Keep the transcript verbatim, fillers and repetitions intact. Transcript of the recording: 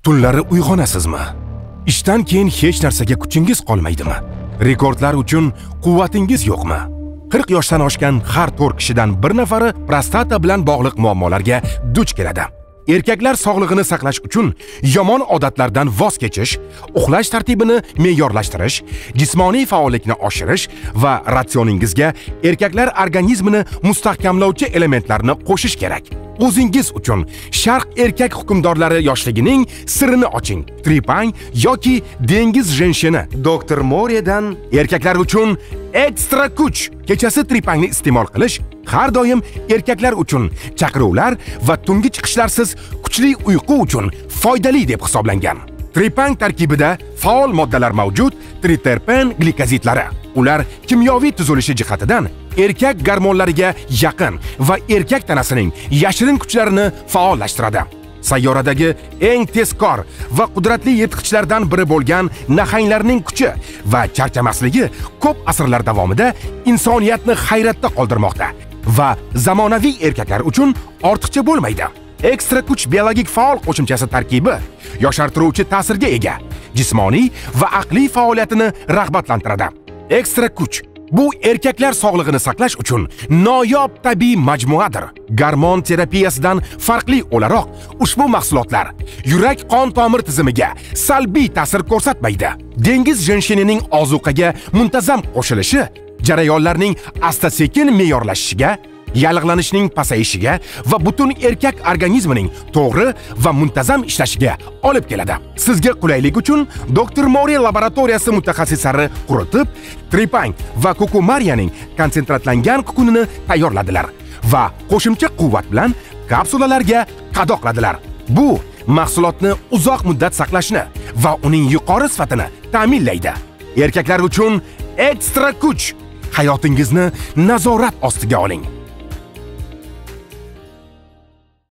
Tunlari uyg'onasizmi? Ishdan keyin hech narsaga kuchingiz qolmaydimi? Rekordlar uchun quvvatingiz yo'qmi? qirq yoshdan oshgan har to'rt kishidan bir nafari prostata bilan bog'liq muammolarga duch keladi. Erkaklar sog'lig'ini saqlash uchun yomon odatlardan voz kechish, uxlash tartibini me'yorlashtirish, jismoniy faollikni oshirish va ratsioningizga erkaklar organizmini mustahkamlovchi elementlarni qo'shish kerak. O'zingiz uchun Sharq erkak hukmdorlari yoshligining sirini oching. Tripang yoki dengiz jenshini doktor Moredan erkaklar uchun ekstra kuch. Kechasi tripangni iste'mol qilish har doim erkaklar uchun chaqiruvlar va tungi chiqishlarsiz kuchli uyqu uchun foydali deb hisoblangan. Tripang tarkibida faol moddalar mavjud, triterpen glikozidlari. Ular kimyoviy tuzilishi jihatidan erkak gormonlariga yaqin va erkak tanasining yashirin kuchlarini faollashtiradi. Sayyoradagi eng tezkor va qudratli yirtqichlardan biri bo'lgan nahanglarning kuchi va charchamasligi ko'p asrlar davomida insoniyatni hayratda qoldirmoqda va zamonaviy erkaklar uchun ortiqcha bo'lmaydi. Ekstra kuch biologik faol qo'shimchasi tarkibi yoshartiruvchi ta'sirga ega, jismoniy va aqliy faoliyatini rag'batlantiradi. Ekstra kuch bu erkaklar sog'lig'ini saqlash uchun noyob tabiiy majmuadir. Gormon terapiyasidan farqli o'laroq ushbu mahsulotlar yurak qon tomir tizimiga salbiy ta'sir ko'rsatmaydi. Dengiz jenshinining ozuqaga muntazam qo'shilishi jarayonlarning asta-sekin me'yorlashishiga, yallig'lanishning pasayishiga va butun erkak organizmining to'g'ri va muntazam ishlashiga olib keladi. Sizga qulaylik uchun doktor More laboratoriyasi mutaxassislari quritib, tripang va kukumariyaning konsentratlangan kukunini tayyorladilar va qo'shimcha quvvat bilan kapsulalarga qadoqladilar. Bu mahsulotni uzoq muddat saqlashni va uning yuqori sifatini ta'minlaydi. Erkaklar uchun ekstra kuch. Hayotingizni nazorat ostiga oling.